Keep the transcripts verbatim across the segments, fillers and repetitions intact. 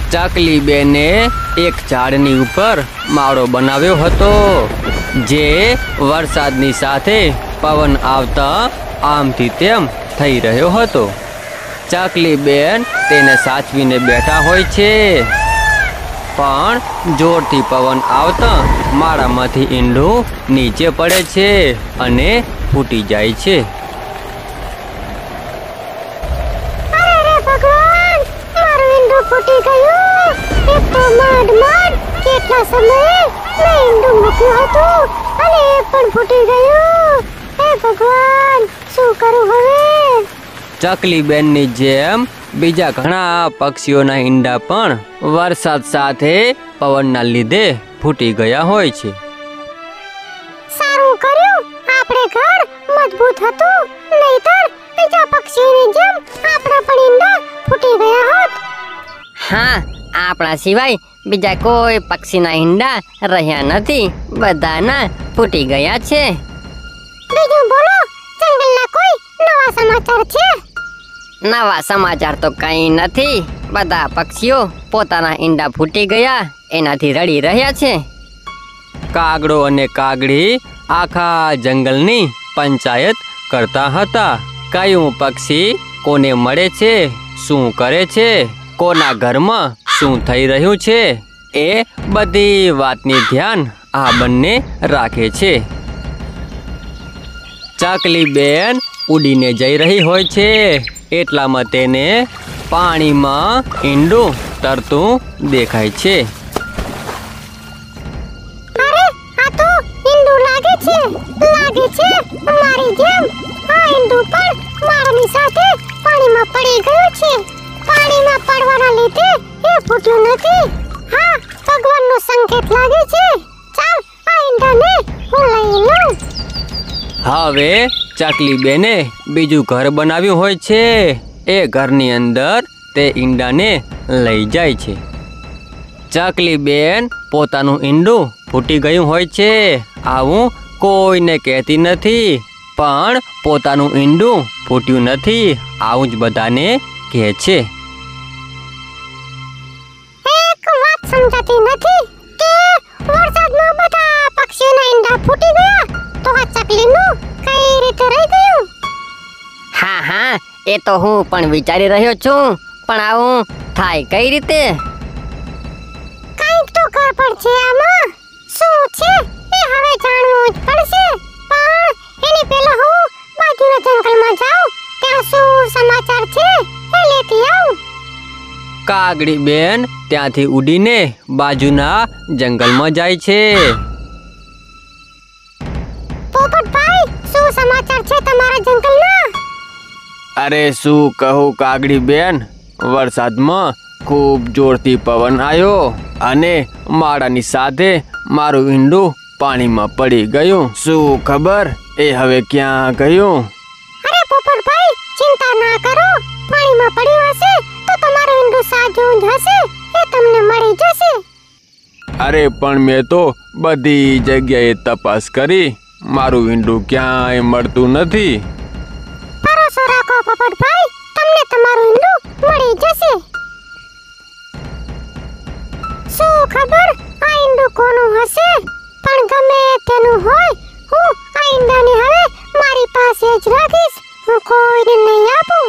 ચકલી બેને એક ઝાડની ઉપર માળો બનાવ્યો હતો, જે વરસાદની સાથે પવન આવતા આમથી તેમ થઈ રહ્યો હતો. ચકલી બેન તેને સાચવીને બેઠા હોય છે, પણ જોરથી પવન આવતા માળામાંથી ઈંડું નીચે પડે છે અને ફૂટી જાય છે. ફૂટી ગયું. એક તો માંડ માંડ કેટલા સમયે મેં ઈંડું મૂક્યું હતું અને એ પણ ફૂટી ગયું. હે ભગવાન, શું કરું હવે? ચકલી બેનની જેમ બીજા ઘણા પક્ષીઓના ઈંડા પણ વરસાદ સાથે પવનના લીધે ફૂટી ગયા હોય છે. સારું કર્યું આપણે ઘર મજબૂત હતું, નહીતર બીજા પક્ષીઓની જેમ આપણા પણ ઈંડા ફૂટી ગયા હોત. હા, આપણા સિવાય બીજા કોઈ પક્ષીના ઈંડા રહ્યા નથી, બધાના ફૂટી ગયા છે. બીજું બોલો, જંગલના કોઈ નવા સમાચાર છે? નવા સમાચાર તો કંઈ નથી. બધા પક્ષીઓ પોતાના ઈંડા ફૂટી ગયા એનાથી રડી રહ્યા છે. કાગડો અને કાગડી આખા જંગલની પંચાયત કરતા હતા. કયું પક્ષી કોને મળે છે, શું કરે છે, કોના ઘરમાં શું થઈ રહ્યું છે, એ બધી વાતની ધ્યાન આ બંને રાખે છે. ચકલી બેન ઉડીને જઈ રહી હોય છે, એટલામાં તેને પાણીમાં ઈંડું તરતું દેખાય છે. અરે, આ તો ઈંડું લાગે છે, લાગે છે મારી જેમ આ ઈંડું પણ મારાની સાથે પાણીમાં પડી ગયું છે. પાણીમાં પડવાના લીધે એ ફૂટ્યું નથી. હા, ભગવાનનો સંકેત લાગે છે. ચાલ, આ ઈંડાને હું લઈ લઉં. હવે ચકલી બેને બીજું ઘર બનાવ્યું હોય છે. એ ઘરની અંદર તે ઈંડાને લઈ જાય છે. ચકલી બેન પોતાનું ઈંડું ફૂટી ગયું હોય છે આવું કોઈને કહેતી નથી, પણ પોતાનું ઈંડું ફૂટ્યું નથી આવું જ બધાને કહે છે. સમજાતી નથી કે વરસાદમાં બધા પક્ષીઓના ઈંડા ફૂટી ગયા, તો આ ચકલીનું કઈ રીતે રહી ગયું? હા હા, એ તો હું પણ વિચારી રહ્યો છું, પણ આવું થાય કઈ રીતે? કંઈક તો ગડબડ છે આમાં. શું છે એ હવે જાણવું જ પડશે, પણ એની પહેલા હું બાજુના જંગલમાં જાઉં, ત્યાં શું સમાચાર છે એ લેતી આવું. કાગડી બેન ત્યાંથી ઉડીને બાજુના જંગલમાં જાય છે. પોપટભાઈ, શું સમાચાર છે તમારા જંગલના? અરે શું કહું કાગડી બેન, વરસાદમાં ખૂબ જોરથી પવન આવ્યો અને માળાની સાથે મારું ઈંડું પાણીમાં પડી ગયું. શું ખબર એ હવે ક્યાં ગયું? અરે પોપટભાઈ, ચિંતા ના કરો, પાણીમાં પડ્યું હશે તો તમારું ઈંડું સાજું જ હશે, એ તમને મળી જશે. અરે પણ મેં તો બધી જગ્યાએ તપાસ કરી, મારું ઈંડું ક્યાંય મળતું નથી. ભરોસો રાખો પોપટભાઈ, તમને તમારું ઈંડું મળી જશે. શું ખબર આ ઈંડું કોનું હશે, પણ ગમે તેનું હોય, હું આ ઈંડાને હવે મારી પાસે જ રાખીશ, હું કોઈને નહીં આપું.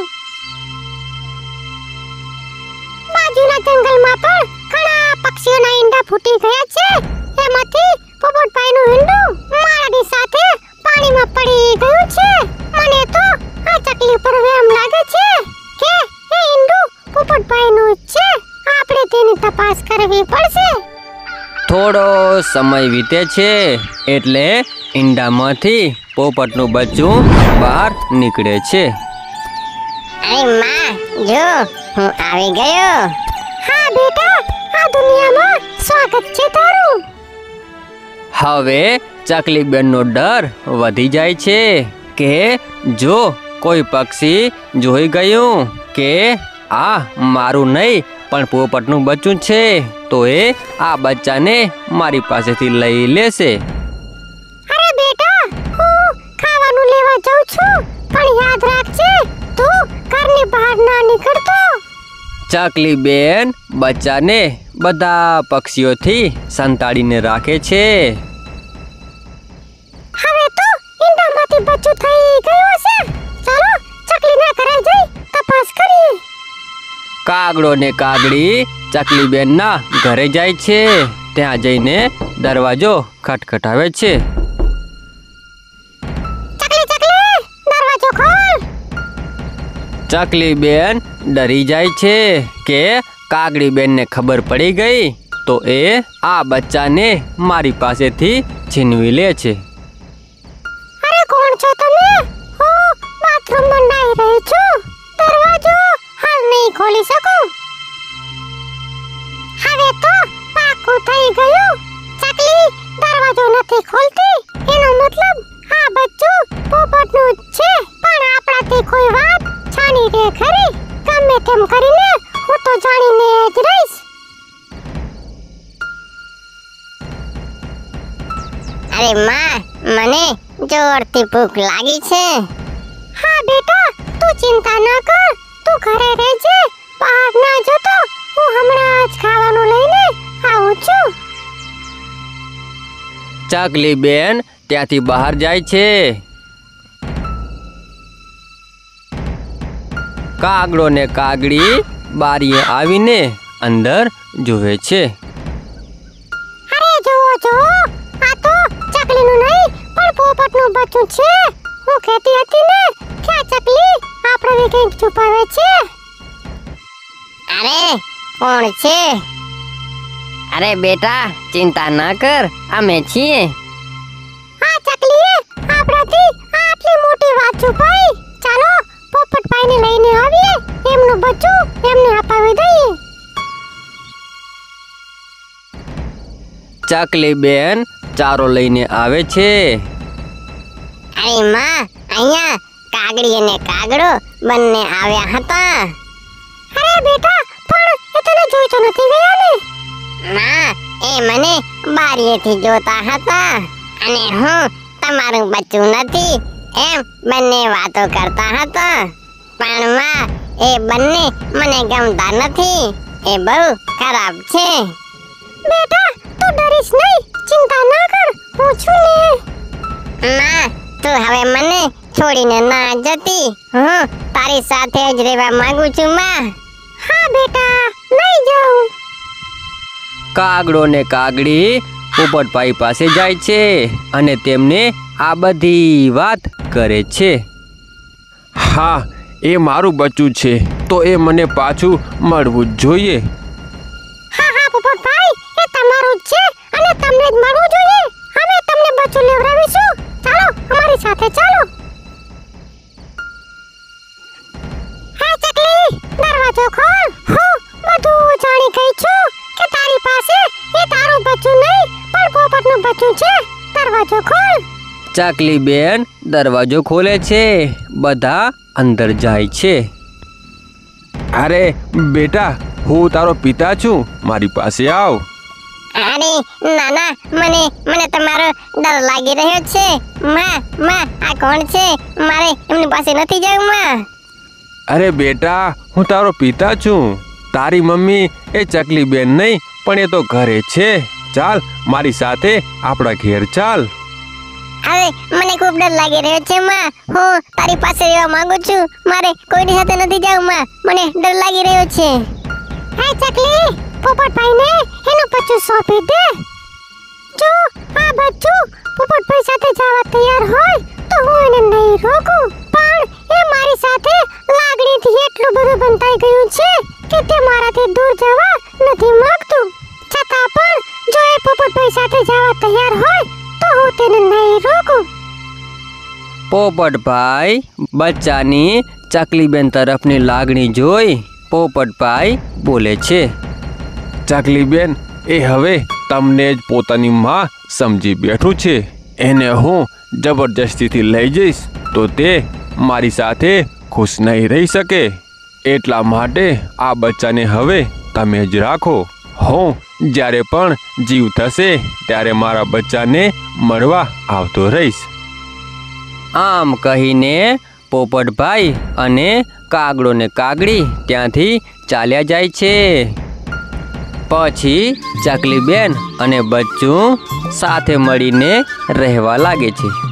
બાજુના જંગલમાં પણ ઘણા પક્ષીઓના ઈંડા ફૂટી ગયા છે. એમાંથી પોપટભાઈનું ઈંડું માળાની સાથે પાણીમાં પડી ગયું છે. મને તો આ ચકલી પર વહેમ લાગે છે કે એ ઈંડું પોપટભાઈનું જ છે. આપણે તેની તપાસ કરવી પડશે. થોડો સમય વીતે છે એટલે ઈંડામાંથી પોપટનું બચ્ચું બહાર નીકળે છે. અરે માં, જો હું આવી ગયો. હા બેટા, આ દુનિયામાં સ્વાગત છે તારું. હવે ચકલી બેનનો ડર વધી જાય છે કે જો કોઈ પક્ષી જોઈ ગયું કે આ મારું નહીં પણ પોપટનું બચ્ચું છે તો એ આ બચ્ચાને મારી પાસેથી લઈ લેશે. અરે બેટા, હું ખાવાનું લેવા જાઉં છું, પણ યાદ રાખજે તું ઘરની બહાર ના નીકળતો. ચકલી બેન બચ્ચાને બધા પક્ષીઓથી સંતાડીને રાખે છે. હવે તો ઈંડામાંથી બચ્ચું થઈ ગયું છે. ચાલો ચકલીના ઘરે જઈ તપાસ કરીએ. કાગડો ને કાગડી ચકલી બેનના ઘરે જાય છે. ત્યાં જઈને દરવાજો ખટખટાવે છે. ચકલી ચકલી દરવાજો ખોલ. ચકલી બેન ડરી જાય છે કે કાગડી બેનને ખબર પડી ગઈ તો એ આ બચ્ચાને મારી પાસેથી છીનવી લે છે. અરે કોણ છો તમે? હું બાથરૂમમાં નાઈ રહી છું. દરવાજો હાલ નહીં ખોલી શકું. હવે તો પાકું થઈ ગયું. ચકલી દરવાજો નથી ખોલતી એનો મતલબ આ બચ્ચું પોપટનું જ છે. પણ આપણાથી કોઈ વાત છાની રે ખરી. ગમે તેમ કરીને હું તો જાણીને જ રહીશ. અરે માં, મને જોરથી ભૂખ લાગી છે. હા બેટા, તું ચિંતા ન કર. તું ઘરે રહેજે. બહાર ના જતો. હું હમણાં જ ખાવાનું લઈને આવું છું. ચકલી બેન ત્યાંથી બહાર જાય છે. કાગડો ને કાગડી બારીએ આવીને અંદર જુએ છે. અરે જુઓ જુઓ, આ તો ચકલીનું નહીં પણ પોપટનું બચ્ચું છે. હું કહેતી હતી ને કે આ ચકલી આપણે કંઈક છુપાવે છે. અરે કોણ છે? અરે બેટા, ચિંતા ના કર, અમે છીએ. આ ચકલીએ આપણાથી આટલી મોટી વાત છુપાઈ. ચાલો પોપટભાઈને લઈને આવીએ. એમનું બચ્ચું એમને અપાવી દઈએ. ચકલી બેન ચારો લઈને આવે છે. અરે માં, અહીંયા કાગડી અને કાગડો બંને આવ્યા હતા. અરે બેટા, પણ એ તને જોઈ તો નથી ગયા ને? ના, એ મને બારીએથી જોતા હતા અને હું તમારું બચ્ચું નથી એમ બંને વાતો કરતા હતા. પણ માં, એ બંને મને ગમતા નથી. એ બહુ ખરાબ છે. બેટા, તું ડરીશ નહીં. ચિંતા ના કર, હું છું ને. માં, તું હવે મને છોડીને ના જતી. હું તારી સાથે જ રહેવા માંગુ છું માં. હા બેટા, નહીં જાઉં. કાગડો ને કાગડી પોપટભાઈ પાસે જાય છે અને તેમને આ બધી વાત કરે છે. હા, એ મારું બચ્ચું છે તો એ મને પાછું મળવું જ જોઈએ. હા હા પોપટભાઈ, એ તમારું જ છે અને તમને જ મળવું જોઈએ. અમે તમને બચ્ચું લેવડાવીશું. ચાલો અમારી સાથે ચાલો. હા ચકલી, દરવાજો ખોલ. હું બધું જાણી ગઈ છું કે તારી પાસે એ તારું બચ્ચું નહીં પણ પોપટનું બચ્ચું છે. દરવાજો ખોલ. ચકલી બેન દરવાજો ખોલે છે. બધા અંદર જાય છે. અરે બેટા, હું તારો પિતા છું, મારી પાસે આવ. અરે નાના, મને મને તમારો ડર લાગી રહ્યો છે. માં, માં, આ કોણ છે? મારે એમની પાસે નથી જવું માં. અરે બેટા, હું તારો પિતા છું. તારી મમ્મી એ ચકલી બેન નહીં પણ એ તો ઘરે છે. ચાલ મારી સાથે આપણા ઘેર ચાલ. અરે મને ખૂબ ડર લાગી રહ્યો છે માં. હું તારી પાસે રહેવા માંગુ છું. મારે કોઈની સાથે નથી જવું માં. મને ડર લાગી રહ્યો છે. હે ચકલી, પોપટભાઈને એનું બચ્ચું સોંપી દે. જો આ બચ્ચું પોપટભાઈ સાથે જવા તૈયાર હોય તો હું એને નહીં રોકું. પણ એ મારી સાથે લાગણીથી એટલું બધું બંધાઈ ગયું છે કે તે મારાથી દૂર જવા નથી માંગતું. છતાં પણ જો એ પોપટભાઈ સાથે જવા તૈયાર હોય તો હું તેને નહીં રોકું. પોપટભાઈ બચ્ચાની ચકલીબેન તરફની લાગણી જોઈ પોપટભાઈ બોલે છે. ચકલી બેન એ હવે તમને જ પોતાની માં સમજી બેઠું છે. એને હું જબરજસ્તીથી લઈ જઈશ તો તે મારી સાથે ખુશ નહીં રહી શકે. એટલા માટે આ બચ્ચાને હવે તમે જ રાખો. હું જ્યારે પણ જીવ થશે ત્યારે મારા બચ્ચાને મળવા આવતો રહીશ. આમ કહીને પોપટભાઈ અને કાગડો ને કાગડી ત્યાંથી ચાલ્યા જાય છે. પછી ચકલીબેન અને બચ્ચું સાથે મળીને રહેવા લાગે છે.